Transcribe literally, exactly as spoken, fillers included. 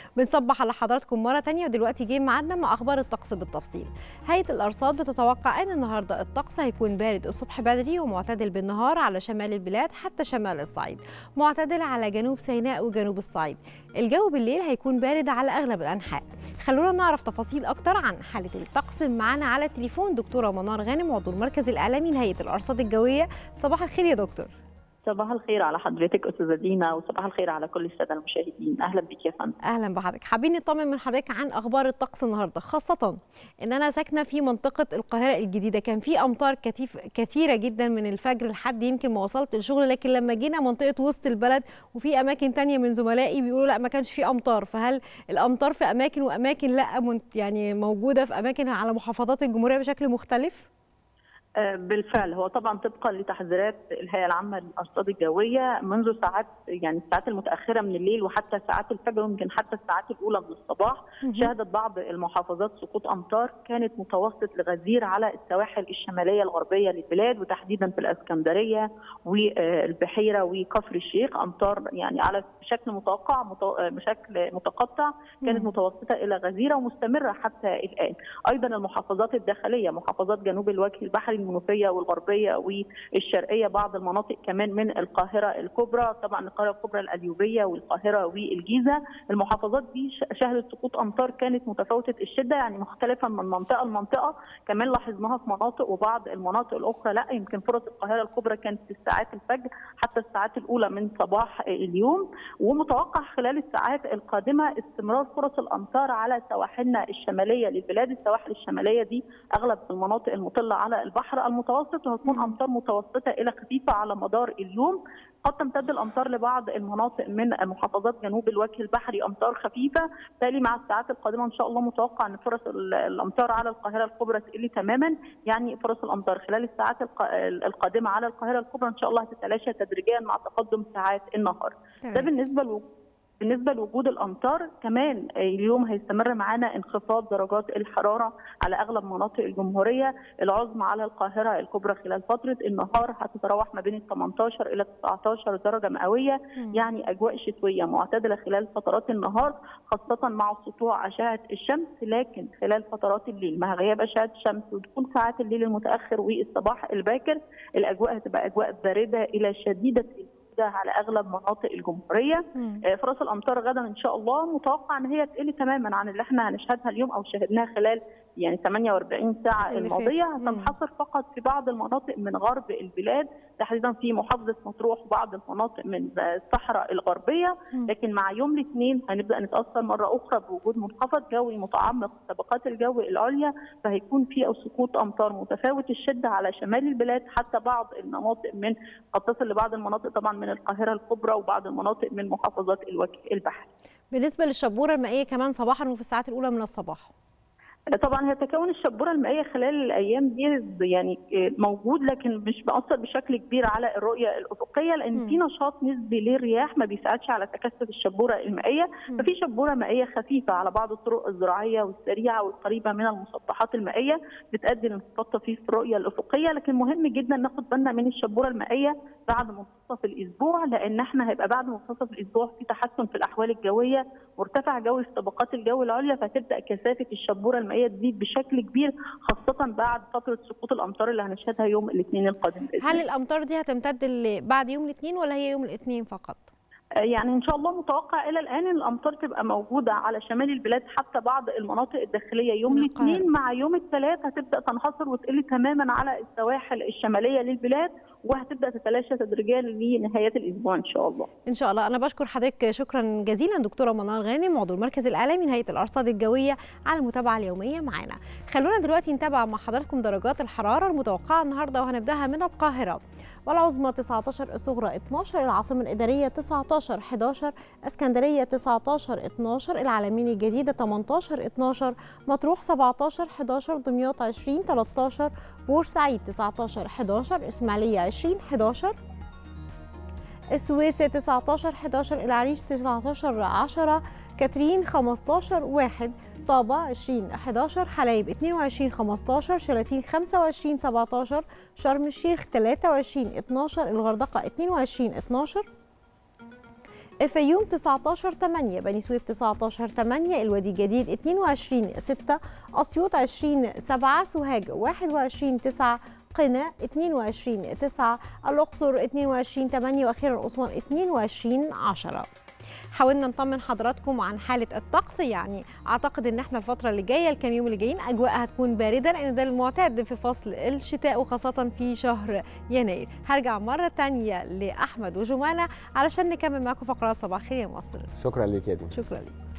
بنصبح على حضراتكم مرة تانية، ودلوقتي جه ميعادنا مع أخبار الطقس بالتفصيل. هيئة الأرصاد بتتوقع أن النهاردة الطقس هيكون بارد الصبح بدري ومعتدل بالنهار على شمال البلاد حتى شمال الصعيد، معتدل على جنوب سيناء وجنوب الصعيد. الجو بالليل هيكون بارد على أغلب الأنحاء. خلونا نعرف تفاصيل أكتر عن حالة الطقس. معانا على التليفون دكتورة منار غانم، عضو المركز الإعلامي لهيئة الأرصاد الجوية. صباح الخير يا دكتور. صباح الخير على حضرتك استاذه دينا، وصباح الخير على كل الساده المشاهدين. اهلا بك يا فندم. اهلا بحضرتك. حابين نطمن من حضرتك عن اخبار الطقس النهارده، خاصه ان انا ساكنه في منطقه القاهره الجديده. كان في امطار كثيف كثيره جدا من الفجر لحد يمكن ما وصلت الشغل، لكن لما جينا منطقه وسط البلد وفي اماكن تانية من زملائي بيقولوا لا ما كانش في امطار. فهل الامطار في اماكن واماكن لا يعني موجوده في اماكن على محافظات الجمهوريه بشكل مختلف؟ بالفعل، هو طبعا طبقا لتحذيرات الهيئه العامه للارصاد الجويه منذ ساعات يعني الساعات المتاخره من الليل وحتى ساعات الفجر ويمكن حتى الساعات الاولى من الصباح، شهدت بعض المحافظات سقوط امطار كانت متوسط لغزير على السواحل الشماليه الغربيه للبلاد، وتحديدا في الاسكندريه والبحيره وكفر الشيخ. امطار يعني على بشكل متوقع بشكل متقطع كانت متوسطه الى غزيره ومستمره حتى الان. ايضا المحافظات الداخليه، محافظات جنوب الوجه البحري المنوفيه والغربيه والشرقيه، بعض المناطق كمان من القاهره الكبرى، طبعا القاهره الكبرى القليوبيه والقاهره والجيزه. المحافظات دي شهدت سقوط امطار كانت متفاوته الشده، يعني مختلفه من منطقه لمنطقه. كمان لاحظناها في مناطق، وبعض المناطق الاخرى لا. يمكن فرص القاهره الكبرى كانت في ساعات الفجر حتى الساعات الاولى من صباح اليوم، ومتوقع خلال الساعات القادمه استمرار فرص الامطار على سواحلنا الشماليه للبلاد. السواحل الشماليه دي اغلب المناطق المطله على البحر المتوسط، وهتكون امطار متوسطه الى خفيفه على مدار اليوم. قد تمتد الامطار لبعض المناطق من محافظات جنوب الوجه البحري امطار خفيفه. بالتالي مع الساعات القادمه ان شاء الله متوقع ان فرص الامطار على القاهره الكبرى تقل تماما. يعني فرص الامطار خلال الساعات القادمه على القاهره الكبرى ان شاء الله هتتلاشى تدريجيا مع تقدم ساعات النهار. ده بالنسبه لوجود بالنسبه لوجود الامطار. كمان اليوم هيستمر معانا انخفاض درجات الحراره على اغلب مناطق الجمهوريه. العظمى على القاهره الكبرى خلال فتره النهار هتتراوح ما بين ال ثمانية عشر الى تسعة عشر درجه مئويه، يعني اجواء شتويه معتدله خلال فترات النهار، خاصه مع سطوع اشعه الشمس. لكن خلال فترات الليل مع غياب اشعه الشمس ودخول ساعات الليل المتاخر والصباح الباكر، الاجواء هتبقى اجواء بارده الى شديده على اغلب مناطق الجمهوريه. فرص الامطار غدا ان شاء الله متوقع ان هي تقل تماما عن اللي احنا هنشهدها اليوم او شهدناها خلال يعني ثمانية وأربعين ساعه الماضيه. هتنحصر فقط في بعض المناطق من غرب البلاد، تحديدا في محافظه مطروح وبعض المناطق من الصحراء الغربيه. لكن مع يوم الاثنين هنبدا نتاثر مره اخرى بوجود منخفض جوي متعمق في طبقات الجو العليا، فهيكون في سقوط امطار متفاوت الشده على شمال البلاد، حتى بعض المناطق من قد تصل لبعض المناطق طبعا من القاهره الكبرى وبعض المناطق من محافظات الوجه البحري. بالنسبه للشبوره المائيه كمان صباحا وفي الساعات الاولى من الصباح، طبعا هي تكون الشبوره المائيه خلال الايام دي يعني موجود، لكن مش مؤثر بشكل كبير على الرؤيه الافقيه، لان في نشاط نسبي للرياح ما بيساعدش على تكثف الشبوره المائيه. ففي شبوره مائيه خفيفه على بعض الطرق الزراعيه والسريعه والقريبه من المسطحات المائيه بتؤدي لانخفاض طفيف في الرؤيه الافقيه. لكن مهم جدا ناخد بالنا من الشبوره المائيه بعد منتصف الاسبوع، لان احنا هيبقى بعد منتصف الاسبوع في تحسن في الاحوال الجويه، مرتفع جوي في طبقات الجو العليا، فتبدا كثافه الشبوره المائيه تزيد بشكل كبير، خاصه بعد فتره سقوط الامطار اللي هنشهدها يوم الاثنين القادم. هل الامطار دي هتمتد بعد يوم الاثنين ولا هي يوم الاثنين فقط؟ يعني ان شاء الله متوقع الى الان ان الامطار تبقى موجوده على شمال البلاد حتى بعض المناطق الداخليه يوم الاثنين. مع يوم الثلاث هتبدا تنحصر وتقل تماما على السواحل الشماليه للبلاد، وهتبدا تتلاشى تدريجيا لنهايات الاسبوع ان شاء الله. ان شاء الله. انا بشكر حضرتك شكرا جزيلا دكتوره منار غانم، عضو المركز الاعلامي لهيئه الارصاد الجويه، على المتابعه اليوميه معانا. خلونا دلوقتي نتابع مع حضراتكم درجات الحراره المتوقعه النهارده، وهنبداها من القاهره. والعظمى تسعة عشر، الصغرى اثناشر، العاصمه الاداريه تسعة عشر أحد عشر، اسكندريه تسعة عشر اثني عشر، العلمين الجديده ثمانية عشر اثني عشر، مطروح سبعة عشر أحد عشر، دمياط عشرين ثلاثة عشر، بورسعيد تسعة عشر أحد عشر، اسماعيليه عشرين أحد عشر، السويس تسعة عشر أحد عشر، العريش تسعة عشر عشرة، كاترين خمسة عشر واحد، طابة عشرين أحد عشر، حلايب اثنين وعشرين خمسة عشر، شلاتين خمسة وعشرين سبعة عشر، شرم الشيخ ثلاثة وعشرين اثني عشر، الغردقة اثنين وعشرين اثني عشر، الفيوم تسعتاشر تمانية، بني سويف تسعتاشر تمانية، الوادي الجديد اتنين وعشرين ستة، أسيوط عشرين سبعة، سوهاج واحد وعشرين تسعة، قنا اتنين وعشرين تسعة، الأقصر اتنين وعشرين تمانية، وأخيرا أسوان اتنين وعشرين عشرة. حاولنا نطمن حضراتكم عن حالة الطقس، يعني أعتقد إن احنا الفترة اللي جاية الكام يوم اللي جايين أجواءها هتكون باردة، لأن ده المعتاد في فصل الشتاء وخاصة في شهر يناير. هرجع مرة تانية لأحمد وجمانة علشان نكمل معاكم فقرات صباح خير يا مصر. شكرا ليك يا دي. شكرا ليك.